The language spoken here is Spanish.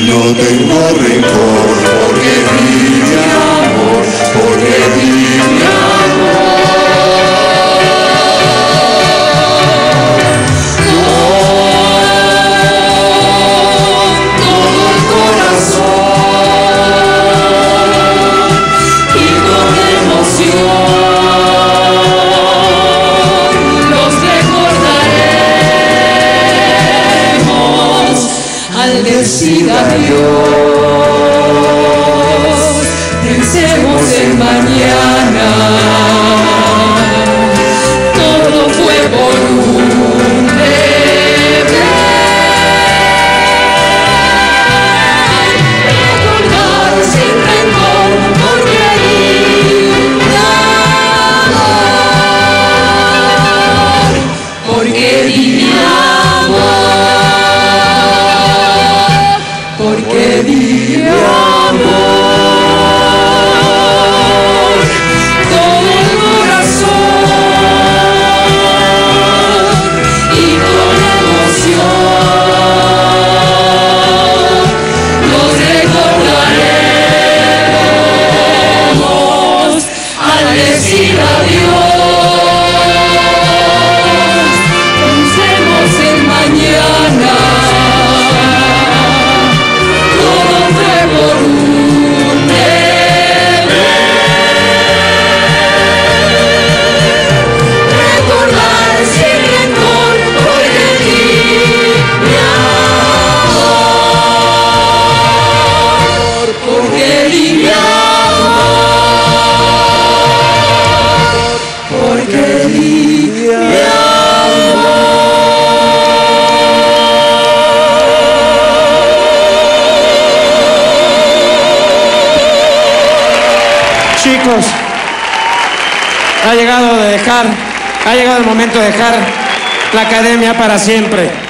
no tengo rencor, porque vive amor, porque vive amor. Decida Dios, pensemos en mañana. Todo fue por un deber. Recordar sin rencor, porque vive amor, porque vive amor. Porque vive amor, todo el corazón y con emoción nos recordaremos al decir adiós. Pensemos en mañana. Chicos, ha llegado el momento de dejar la academia para siempre.